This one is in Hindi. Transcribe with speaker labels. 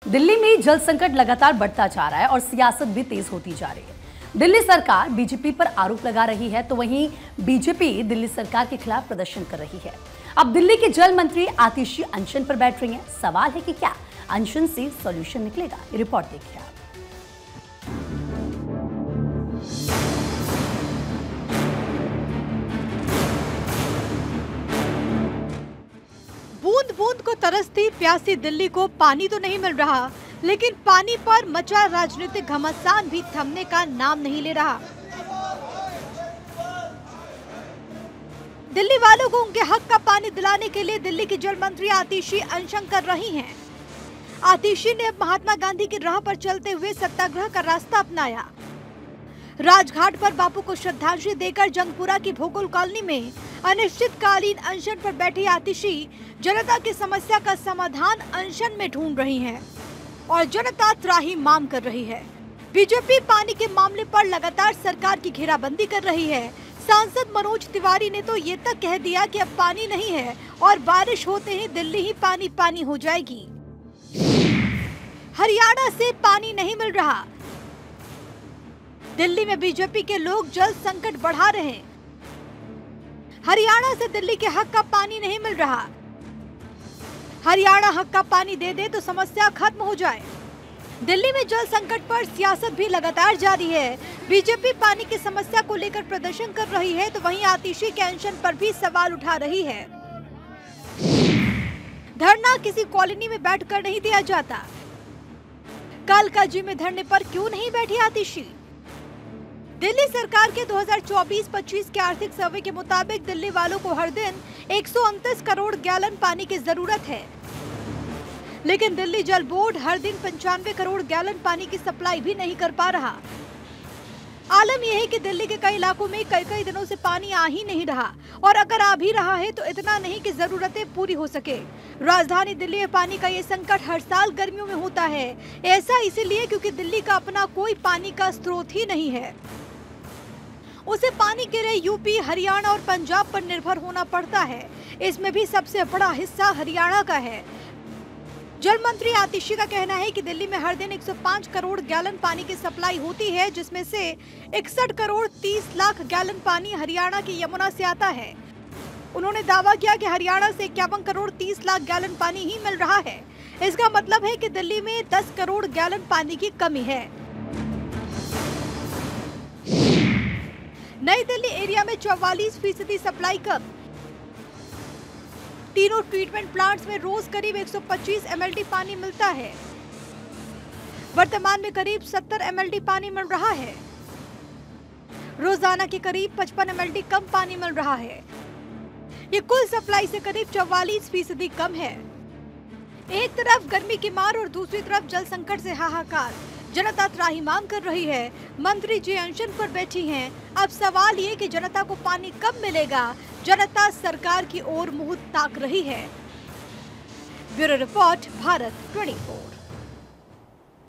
Speaker 1: दिल्ली में जल संकट लगातार बढ़ता जा रहा है और सियासत भी तेज होती जा रही है। दिल्ली सरकार बीजेपी पर आरोप लगा रही है तो वहीं बीजेपी दिल्ली सरकार के खिलाफ प्रदर्शन कर रही है। अब दिल्ली के जल मंत्री आतिशी अनशन पर बैठ रही हैं। सवाल है कि क्या अनशन से सॉल्यूशन निकलेगा? ये रिपोर्ट देखिए आप।
Speaker 2: बूंद बूंद को तरसती प्यासी दिल्ली को पानी तो नहीं मिल रहा, लेकिन पानी पर मचा राजनीतिक घमासान भी थमने का नाम नहीं ले रहा। दिल्ली वालों को उनके हक का पानी दिलाने के लिए दिल्ली की जल मंत्री आतिशी अनशन कर रही हैं। आतिशी ने अब महात्मा गांधी की राह पर चलते हुए सत्याग्रह का रास्ता अपनाया। राजघाट पर बापू को श्रद्धांजलि देकर जंगपुरा की भोगुल कॉलोनी में अनिश्चितकालीन अनशन पर बैठी आतिशी जनता की समस्या का समाधान अनशन में ढूंढ रही हैं और जनता त्राही मांग कर रही है। बीजेपी पानी के मामले पर लगातार सरकार की घेराबंदी कर रही है। सांसद मनोज तिवारी ने तो ये तक कह दिया कि अब पानी नहीं है और बारिश होते ही दिल्ली ही पानी पानी हो जाएगी। हरियाणा से पानी नहीं मिल रहा। दिल्ली में बीजेपी के लोग जल संकट बढ़ा रहे हैं। हरियाणा से दिल्ली के हक का पानी नहीं मिल रहा। हरियाणा हक का पानी दे दे तो समस्या खत्म हो जाए। दिल्ली में जल संकट पर सियासत भी लगातार जारी है। बीजेपी पानी की समस्या को लेकर प्रदर्शन कर रही है तो वहीं आतिशी के अनशन पर भी सवाल उठा रही है। धरना किसी कॉलोनी में बैठकर नहीं दिया जाता। कालकाजी में धरने पर क्यों नहीं बैठी आतिशी? दिल्ली सरकार के 2024-25 के आर्थिक सर्वे के मुताबिक दिल्ली वालों को हर दिन 129 करोड़ गैलन पानी की जरूरत है, लेकिन दिल्ली जल बोर्ड हर दिन 95 करोड़ गैलन पानी की सप्लाई भी नहीं कर पा रहा। आलम यह है कि दिल्ली के कई इलाकों में कई दिनों से पानी आ ही नहीं रहा और अगर आ भी रहा है तो इतना नहीं कि जरूरतें पूरी हो सके। राजधानी दिल्ली में पानी का ये संकट हर साल गर्मियों में होता है। ऐसा इसीलिए क्योंकि दिल्ली का अपना कोई पानी का स्रोत ही नहीं है। उसे पानी के लिए यूपी, हरियाणा और पंजाब पर निर्भर होना पड़ता है। इसमें भी सबसे बड़ा हिस्सा हरियाणा का है। जल मंत्री आतिशी का कहना है कि दिल्ली में हर दिन 105 करोड़ गैलन पानी की सप्लाई होती है, जिसमें से 61 करोड़ 30 लाख गैलन पानी हरियाणा की यमुना से आता है। उन्होंने दावा किया कि हरियाणा से 51 करोड़ 30 लाख गैलन पानी ही मिल रहा है। इसका मतलब है कि दिल्ली में 10 करोड़ गैलन पानी की कमी है। नई दिल्ली एरिया में 44% सप्लाई कम। तीनों ट्रीटमेंट प्लांट्स में रोज करीब 125 mld पानी मिलता है। वर्तमान में करीब 70 mld पानी मिल रहा है। रोजाना के करीब 55 mld कम पानी मिल रहा है। ये कुल सप्लाई से करीब 44% कम है। एक तरफ गर्मी की मार और दूसरी तरफ जल संकट से हाहाकार। जनता त्राही मांग कर रही है। मंत्री जी अनशन पर बैठी हैं। अब सवाल ये कि जनता को पानी कब मिलेगा? जनता सरकार की ओर मुंह ताक रही है। Bureau report, Bharat 24।